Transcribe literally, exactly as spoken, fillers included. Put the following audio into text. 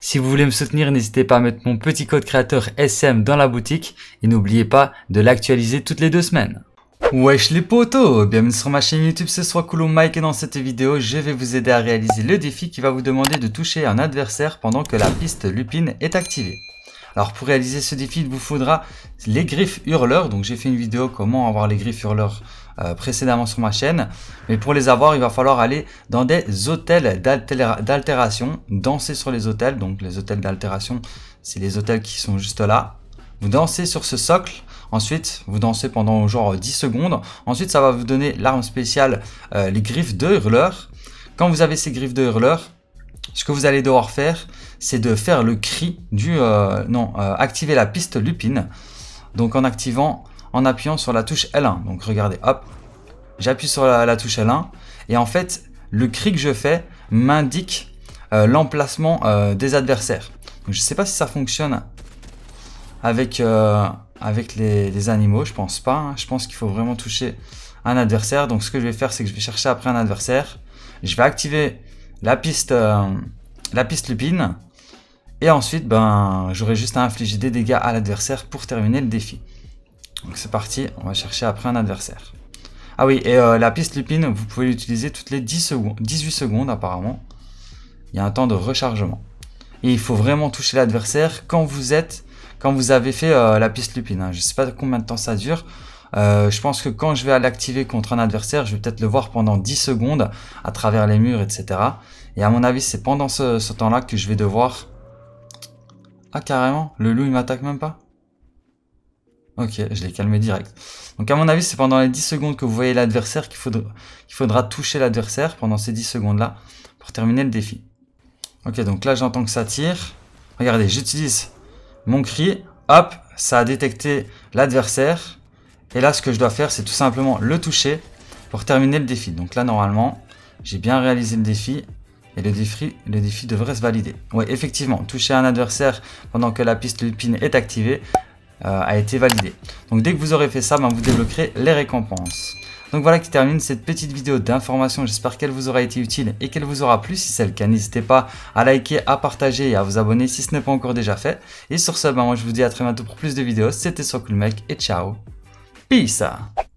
Si vous voulez me soutenir, n'hésitez pas à mettre mon petit code créateur S M dans la boutique et n'oubliez pas de l'actualiser toutes les deux semaines. Wesh les potos, bienvenue sur ma chaîne YouTube, c'est Swakolo Mike et dans cette vidéo, je vais vous aider à réaliser le défi qui va vous demander de toucher un adversaire pendant que la piste lupine est activée. Alors pour réaliser ce défi, il vous faudra les griffes hurleurs. Donc j'ai fait une vidéo comment avoir les griffes hurleurs euh, précédemment sur ma chaîne. Mais pour les avoir, il va falloir aller dans des hôtels d'altération, danser sur les hôtels. Donc les hôtels d'altération, c'est les hôtels qui sont juste là. Vous dansez sur ce socle. Ensuite, vous dansez pendant genre dix secondes. Ensuite, ça va vous donner l'arme spéciale, euh, les griffes de hurleur. Quand vous avez ces griffes de hurleur, ce que vous allez devoir faire, c'est de faire le cri du... Euh, non, euh, activer la piste lupine. Donc en activant, en appuyant sur la touche L un. Donc regardez, hop, j'appuie sur la, la touche L un. Et en fait, le cri que je fais m'indique euh, l'emplacement euh, des adversaires. Donc, je ne sais pas si ça fonctionne avec, euh, avec les, les animaux, je pense pas. Hein. Je pense qu'il faut vraiment toucher un adversaire. Donc ce que je vais faire, c'est que je vais chercher après un adversaire. Je vais activer la piste, euh, la piste lupine. Et ensuite, ben, j'aurai juste à infliger des dégâts à l'adversaire pour terminer le défi. Donc c'est parti, on va chercher après un adversaire. Ah oui, et euh, la piste lupine, vous pouvez l'utiliser toutes les dix secondes, dix-huit secondes apparemment. Il y a un temps de rechargement. Et il faut vraiment toucher l'adversaire quand vous êtes, quand vous avez fait euh, la piste lupine. Hein. Je ne sais pas combien de temps ça dure. Euh, je pense que quand je vais l'activer contre un adversaire, je vais peut-être le voir pendant dix secondes à travers les murs, et cetera. Et à mon avis, c'est pendant ce, ce temps-là que je vais devoir... Ah, carrément, le loup, il m'attaque même pas? Ok, je l'ai calmé direct. Donc à mon avis, c'est pendant les dix secondes que vous voyez l'adversaire qu'il faudra, qu'il faudra toucher l'adversaire pendant ces dix secondes-là pour terminer le défi. Ok, donc là, j'entends que ça tire. Regardez, j'utilise mon cri. Hop, ça a détecté l'adversaire. Et là, ce que je dois faire, c'est tout simplement le toucher pour terminer le défi. Donc là, normalement, j'ai bien réalisé le défi. Et le défi, le défi devrait se valider. Oui, effectivement, toucher un adversaire pendant que la piste lupine est activée euh, a été validé. Donc dès que vous aurez fait ça, ben, vous débloquerez les récompenses. Donc voilà qui termine cette petite vidéo d'information. J'espère qu'elle vous aura été utile et qu'elle vous aura plu. Si c'est le cas, n'hésitez pas à liker, à partager et à vous abonner si ce n'est pas encore déjà fait. Et sur ce, ben, moi je vous dis à très bientôt pour plus de vidéos. C'était Swakolo Mike et ciao. Peace.